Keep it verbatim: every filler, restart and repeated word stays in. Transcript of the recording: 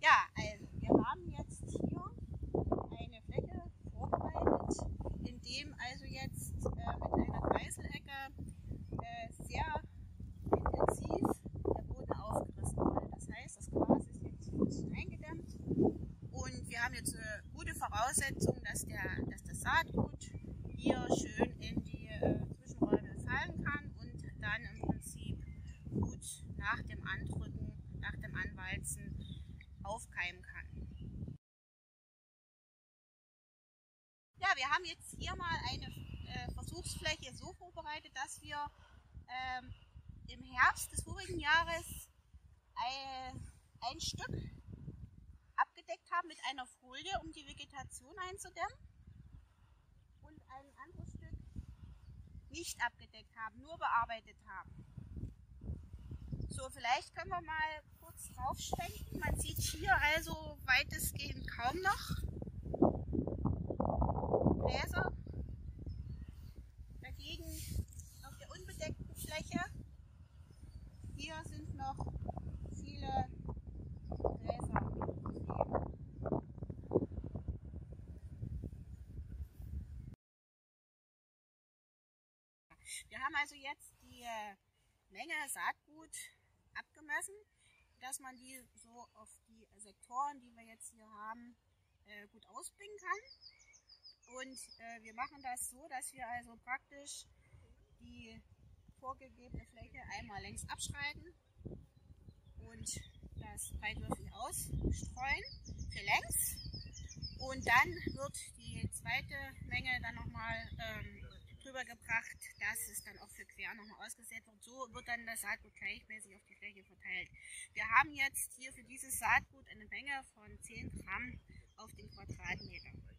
Ja, also wir haben jetzt hier eine Fläche vorbereitet, in dem also jetzt äh, mit einer Kreiselecke äh, sehr intensiv der Boden aufgerissen wurde. Das heißt, das Gras ist jetzt gut eingedämmt und wir haben jetzt eine gute Voraussetzung, dass, der, dass das Saatgut hier schön in die äh, Zwischenräume fallen kann und dann im Prinzip gut nach dem Andrücken, nach dem Anwalzen aufkeimen kann. Ja, wir haben jetzt hier mal eine äh, Versuchsfläche so vorbereitet, dass wir ähm, im Herbst des vorigen Jahres ein, ein Stück abgedeckt haben mit einer Folie, um die Vegetation einzudämmen, und ein anderes Stück nicht abgedeckt haben, nur bearbeitet haben. So, vielleicht können wir mal kurz drauf schwenken. Man sieht hier also weitestgehend kaum noch Gräser. Dagegen auf der unbedeckten Fläche, hier sind noch viele Gräser. Wir haben also jetzt die Menge Saatgut abgemessen, dass man die so auf die Sektoren, die wir jetzt hier haben, gut ausbringen kann. Und äh, wir machen das so, dass wir also praktisch die vorgegebene Fläche einmal längs abschreiten und das breitwürfig ausstreuen für längs. Und dann wird die zweite Menge dann nochmal ähm, drüber gebracht, dass es dann auch für quer nochmal ausgesät wird. So wird dann das Saatgut gleichmäßig auf die Fläche verteilt. Wir haben jetzt hier für dieses Saatgut eine Menge von zehn Gramm auf den Quadratmeter.